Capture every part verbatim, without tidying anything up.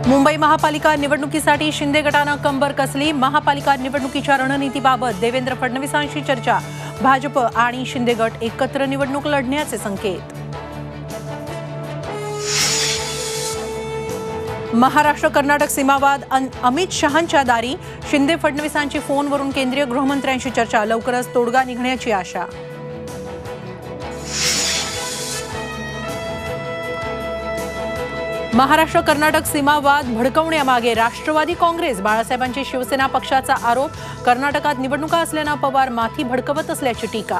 मुंबई महापालिका निवडणुकीसाठी शिंदे गटानं कंबर कसली। महापालिका निवडणुकीच्या रणनीतीबाबत देवेंद्र फडणवीसांशी चर्चा। भाजप आणि शिंदे गट एकत्र निवडणूक लढण्याचे संकेत। महाराष्ट्र कर्नाटक सीमावाद अमित शहांच्या दारी। शिंदे फडणवीसांची फोनवरून केंद्रीय गृहमंत्र्यांशी चर्चा। लवकरच तोडगा निघण्याची आशा। महाराष्ट्र कर्नाटक सीमावाद भडकवण्यामागे राष्ट्रवादी काँग्रेस। बाळासाहेबांची शिवसेना पक्षाचा आरोप। कर्नाटकात निवडणुका असल्याने पवार माथी भडकवत असल्याची टीका।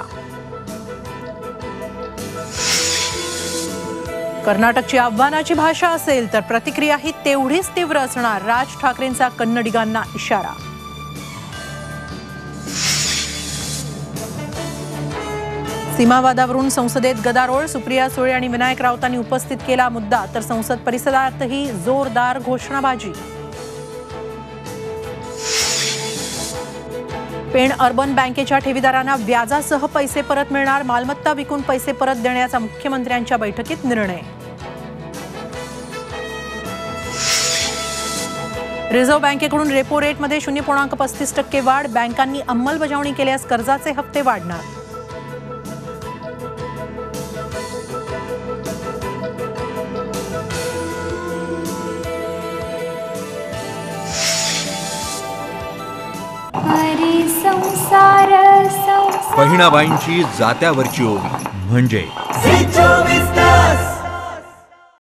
कर्नाटकची आव्हानाची भाषा असेल तर प्रतिक्रियाही तेवढीच तीव्र असणार। राज ठाकरेंचा कन्नडिगांना इशारा। सीमावादावरून संसदेत गदारोळ। सुप्रिया सुळे आणि विनायक राऊतांनी उपस्थित केला मुद्दा, तर संसद परिसरातही जोरदार घोषणाबाजी। पेण अर्बन बँकेच्या ठेवीदारांना व्याजासह पैसे परत मिळणार। मालमत्ता विकून पैसे परत देण्याचा मुख्यमंत्र्यांच्या बैठकीत निर्णय। रिझर्व्ह बँकेकडून रेपो रेटमध्ये शून्य पूर्णांक पस्तीस टक्के वाढ। बँकांनी अंमलबजावणी केल्यास कर्जाचे हप्ते वाढणार। बहिणाबाईंची जात्यावरची ओवी म्हणजे